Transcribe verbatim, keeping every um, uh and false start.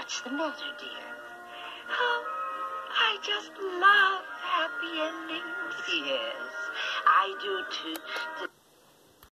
What's the matter, dear? Oh, I just love happy endings. Yes, I do too.